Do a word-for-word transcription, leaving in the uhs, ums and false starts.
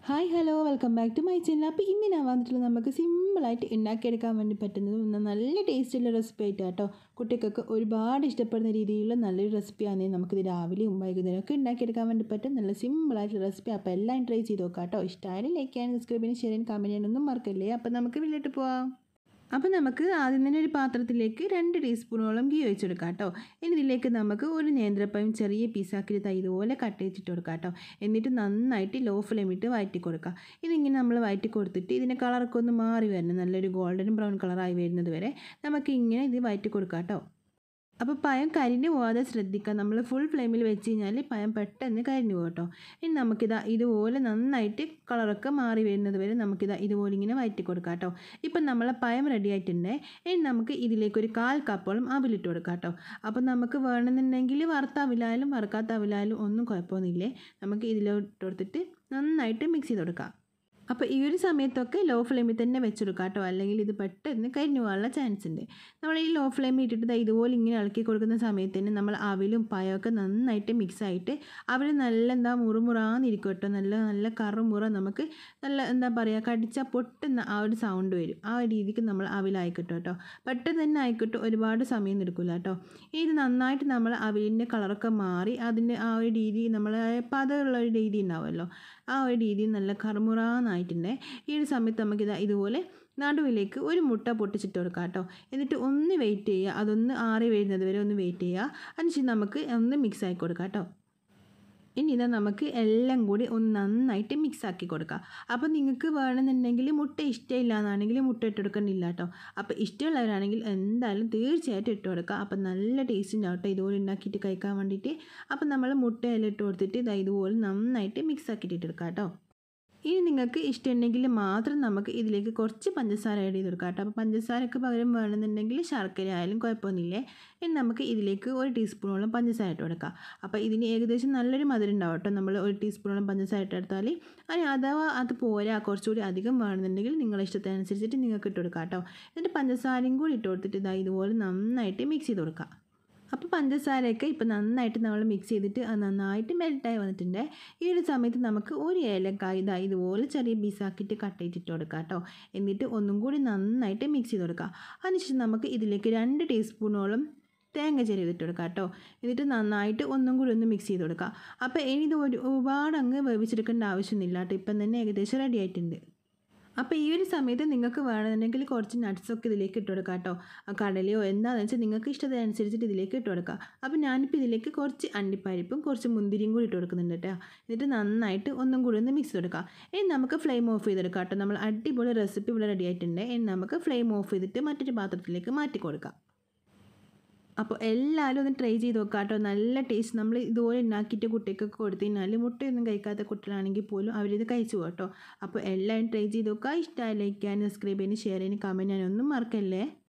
Hi hello welcome back to my channel. അപ്പോൾ ഇന്ന് ഞാൻ വന്നിട്ടുള്ള നമുക്ക് സിമ്പിളായിട്ട് ഉണ്ടാക്കിയെടുക്കാൻ വേണ്ടി പറ്റുന്നത് നല്ല ടേസ്റ്റുള്ള റെസിപ്പി ആയിട്ട് കേട്ടോ. കുട്ടികൾക്ക് ഒരുപാട് ഇഷ്ടപ്പെടുന്ന രീതിയിലുള്ള നല്ലൊരു റെസിപ്പിയാണ്. നമുക്കിത് രാവിലെയും വൈകുന്നേരമൊക്കെ ഉണ്ടാക്കിയെടുക്കാൻ വേണ്ടി പറ്റും നല്ല സിമ്പിളായിട്ടുള്ള റെസിപ്പി. അപ്പോൾ എല്ലാം ട്രൈ ചെയ്ത് നോക്കാം കേട്ടോ. ഇഷ്ടമായാലും ലൈക്ക് ചെയ്യാനും സബ്സ്ക്രൈബ് ചെയ്യാനും ഷെയർ ചെയ്യാനും കമൻറ്റ് ചെയ്യാനൊന്നും മറക്കല്ലേ. അപ്പോൾ നമുക്ക് വീട്ടിലോട്ട് പോവാം. അപ്പോൾ നമുക്ക് ആദ്യം തന്നെ ഒരു പാത്രത്തിലേക്ക് രണ്ട് ടീസ്പൂണോളം ഗീ ഒഴിച്ചെടുക്കാം കേട്ടോ. ഇനി ഇതിലേക്ക് നമുക്ക് ഒരു നേന്ത്രപ്പഴം ചെറിയ പീസാക്കിയിട്ട് ഇതുപോലെ കട്ട് ചെയ്തിട്ട് കൊടുക്കാം കേട്ടോ. എന്നിട്ട് നന്നായിട്ട് ലോ ഫ്ലെയിമിട്ട് വഴറ്റി കൊടുക്കാം. ഇതിങ്ങനെ നമ്മൾ വഴറ്റി കൊടുത്തിട്ട് ഇതിൻ്റെ കളറൊക്കെ ഒന്ന് മാറി വരണം, നല്ലൊരു ഗോൾഡൻ ബ്രൗൺ കളറായി വരുന്നത് വരെ നമുക്ക് ഇങ്ങനെ ഇത് വഴറ്റി കൊടുക്കാം കേട്ടോ. അപ്പോൾ പഴം കരിഞ്ഞു പോകാതെ ശ്രദ്ധിക്കുക. നമ്മൾ ഫുൾ ഫ്ലെയിമിൽ വെച്ച് കഴിഞ്ഞാൽ പഴം പെട്ടെന്ന് കരിഞ്ഞു പോകും കേട്ടോ. ഇനി നമുക്കിതാ ഇതുപോലെ നന്നായിട്ട് കളറൊക്കെ മാറി വരുന്നത് വരെ നമുക്കിതാ ഇതുപോലെ ഇങ്ങനെ വഴറ്റി കൊടുക്കാം കേട്ടോ. ഇപ്പം നമ്മളെ പഴം റെഡി ആയിട്ടുണ്ട്. ഇനി നമുക്ക് ഇതിലേക്ക് ഒരു കാൽ കപ്പോളം അവിലിട്ട് കൊടുക്കാം കേട്ടോ. അപ്പോൾ നമുക്ക് വേണമെന്നുണ്ടെങ്കിൽ വറുത്ത അവിലായാലും വറുക്കാത്ത അവിലായാലും ഒന്നും കുഴപ്പമൊന്നുമില്ലേ. നമുക്ക് ഇതിലോട്ട് കൊടുത്തിട്ട് നന്നായിട്ട് മിക്സ് ചെയ്ത് കൊടുക്കാം. അപ്പോൾ ഈ ഒരു സമയത്തൊക്കെ ലോ ഫ്ലെയിമിൽ തന്നെ വെച്ചെടുക്കാം കേട്ടോ, അല്ലെങ്കിൽ ഇത് പെട്ടെന്ന് കരിഞ്ഞു പോകാനുള്ള ചാൻസ് ഉണ്ട്. നമ്മൾ ഈ ലോ ഫ്ലെയിമിൽ ഇട്ടിട്ട് ഇതുപോലെ ഇങ്ങനെ ഇളക്കി കൊടുക്കുന്ന സമയത്ത് തന്നെ നമ്മൾ അവിലും പഴമൊക്കെ നന്നായിട്ട് മിക്സായിട്ട് അവർ നല്ല എന്താ മുറുമുറാന്നിരിക്കും കേട്ടോ. നല്ല നല്ല കറുമുറ നമുക്ക് നല്ല എന്താ പറയുക കടിച്ചാൽ പൊട്ടുന്ന ആ ഒരു സൗണ്ട് വരും. ആ ഒരു രീതിക്ക് നമ്മൾ അവിലായിക്കിട്ടും കേട്ടോ. പെട്ടെന്ന് തന്നെ ആയിക്കിട്ടും, ഒരുപാട് സമയം എടുക്കില്ല കേട്ടോ. ഇത് നന്നായിട്ട് നമ്മൾ അവിലിൻ്റെ കളറൊക്കെ മാറി അതിൻ്റെ ആ ഒരു രീതി നമ്മൾ പതമുള്ള ഒരു രീതി ഉണ്ടാവുമല്ലോ, ആ ഒരു രീതി നല്ല കറുമുറാന്നായിട്ടുണ്ട്. ഈ ഒരു സമയത്ത് നമുക്കിത് ഇതുപോലെ നടുവിലേക്ക് ഒരു മുട്ട പൊട്ടിച്ചിട്ട് കൊടുക്കാം കേട്ടോ. എന്നിട്ട് ഒന്ന് വെയിറ്റ് ചെയ്യുക, അതൊന്ന് ആറി വരുന്നത് വരെ ഒന്ന് വെയിറ്റ് ചെയ്യുക. അതിനുശേഷം നമുക്ക് ഒന്ന് മിക്സ് ആക്കി കൊടുക്കാം കേട്ടോ. ഇനി ഇതാ നമുക്ക് എല്ലാം കൂടി ഒന്ന് നന്നായിട്ട് മിക്സ് ആക്കി കൊടുക്കാം. അപ്പോൾ നിങ്ങൾക്ക് വേണമെന്നുണ്ടെങ്കിൽ മുട്ട ഇഷ്ടമില്ല എന്നാണെങ്കിൽ മുട്ട ഇട്ട് കൊടുക്കണ്ടില്ല കേട്ടോ. അപ്പോൾ ഇഷ്ടമുള്ളവരാണെങ്കിൽ എന്തായാലും തീർച്ചയായിട്ടും ഇട്ട് കൊടുക്കുക. അപ്പോൾ നല്ല ടേസ്റ്റ് ഉണ്ടാവും കേട്ടോ ഇതുപോലെ ഉണ്ടാക്കിയിട്ട് കഴിക്കാൻ വേണ്ടിയിട്ട്. അപ്പോൾ നമ്മൾ മുട്ടയെല്ലാം ഇട്ട് കൊടുത്തിട്ട് ഇതാ ഇതുപോലെ നന്നായിട്ട് മിക്സ് ആക്കിയിട്ട് ഇട്ടെടുക്കാം കേട്ടോ. ഇനി നിങ്ങൾക്ക് ഇഷ്ടമുണ്ടെങ്കിൽ മാത്രം നമുക്ക് ഇതിലേക്ക് കുറച്ച് പഞ്ചസാര ആഡ് ചെയ്ത് കൊടുക്കാം കേട്ടോ. അപ്പോൾ പഞ്ചസാരക്ക് പകരം വേണമെന്നുണ്ടെങ്കിൽ ശർക്കര ആയാലും കുഴപ്പമൊന്നുമില്ലേ. ഇനി നമുക്ക് ഇതിലേക്ക് ഒരു ടീസ്പൂണോളം പഞ്ചസാര ഇട്ട് കൊടുക്കാം. അപ്പോൾ ഇതിന് ഏകദേശം നല്ലൊരു മധുരം ഉണ്ടാവും കേട്ടോ നമ്മൾ ഒരു ടീസ്പൂണോളം പഞ്ചസാര ഇട്ടെടുത്താൽ. അതിന് അഥവാ അത് പോരാ കുറച്ചുകൂടി അധികം വേണമെന്നുണ്ടെങ്കിൽ നിങ്ങളുടെ ഇഷ്ടത്തിനനുസരിച്ചിട്ട് നിങ്ങൾക്ക് ഇട്ട് കൊടുക്കാം കേട്ടോ. എന്നിട്ട് പഞ്ചസാരയും കൂടി ഇട്ട് കൊടുത്തിട്ട് ഇതാ ഇതുപോലെ നന്നായിട്ട് മിക്സ് ചെയ്ത് കൊടുക്കാം. അപ്പോൾ പഞ്ചസാരയൊക്കെ ഇപ്പോൾ നന്നായിട്ട് നമ്മൾ മിക്സ് ചെയ്തിട്ട് അത് നന്നായിട്ട് മെൽറ്റായി വന്നിട്ടുണ്ട്. ഈ ഒരു സമയത്ത് നമുക്ക് ഒരു ഏലക്കായ ഇതാ ഇതുപോലെ ചെറിയ പീസാക്കിയിട്ട് കട്ട് ചെയ്തിട്ട് കൊടുക്കാം കേട്ടോ. എന്നിട്ട് ഒന്നും കൂടി നന്നായിട്ട് മിക്സ് ചെയ്ത് കൊടുക്കുക. അതിനുശേഷം നമുക്ക് ഇതിലേക്ക് രണ്ട് ടീസ്പൂണോളം തേങ്ങ ചെരുവിട്ട് കൊടുക്കാം കേട്ടോ. എന്നിട്ട് നന്നായിട്ട് ഒന്നും കൂടി ഒന്ന് മിക്സ് ചെയ്ത് കൊടുക്കുക. അപ്പോൾ ഇനി ഇത് ഒരുപാട് അങ്ങ് വേവിച്ചെടുക്കേണ്ട ആവശ്യമൊന്നുമില്ല കേട്ടോ. ഇപ്പം തന്നെ ഏകദേശം റെഡി ആയിട്ടുണ്ട്. അപ്പോൾ ഈ ഒരു സമയത്ത് നിങ്ങൾക്ക് വേണമെന്നുണ്ടെങ്കിൽ കുറച്ച് നട്ട്സൊക്കെ ഇതിലേക്ക് ഇട്ട് കൊടുക്കാം കേട്ടോ. കടലയോ എന്താണെന്ന് വെച്ചാൽ നിങ്ങൾക്ക് ഇഷ്ടത്തിനനുസരിച്ചിട്ട് ഇതിലേക്ക് ഇട്ട് കൊടുക്കാം. അപ്പോൾ ഞാനിപ്പോൾ ഇതിലേക്ക് കുറച്ച് അണ്ടിപ്പരിപ്പും കുറച്ച് മുന്തിരിയും കൂടി ഇട്ട് കൊടുക്കുന്നുണ്ട് കേട്ടോ. എന്നിട്ട് നന്നായിട്ട് ഒന്നും കൂടി ഒന്ന് മിക്സ് ചെയ്തെടുക്കാം. ഇനി നമുക്ക് ഫ്ലെയിം ഓഫ് ചെയ്തെടുക്കാം കേട്ടോ. നമ്മൾ അടിപൊളി റെസിപ്പി ഇവിടെ റെഡി ആയിട്ടുണ്ട്. ഇനി നമുക്ക് ഫ്ലെയിം ഓഫ് ചെയ്തിട്ട് മറ്റൊരു പാത്രത്തിലേക്ക് മാറ്റി കൊടുക്കാം. അപ്പോൾ എല്ലാവരും ഒന്ന് ട്രൈ ചെയ്ത് നോക്കാം കേട്ടോ. നല്ല ടേസ്റ്റ്. നമ്മൾ ഇതുപോലെ ഉണ്ടാക്കിയിട്ട് കുട്ടികൾക്ക് കൊടുത്തു കഴിഞ്ഞാൽ മുട്ടയൊന്നും കഴിക്കാത്ത കുട്ടികളാണെങ്കിൽ പോലും അവരിത് കഴിച്ചു കേട്ടോ. അപ്പോൾ എല്ലാവരും ട്രൈ ചെയ്ത് നോക്കുക. ഇഷ്ടമായി ലൈക്ക് ചെയ്യാനും സബ്സ്ക്രൈബ് ചെയ്യാനും ഷെയർ ചെയ്യാനും കമൻറ്റ് ചെയ്യാനും ഒന്നും മറക്കല്ലേ.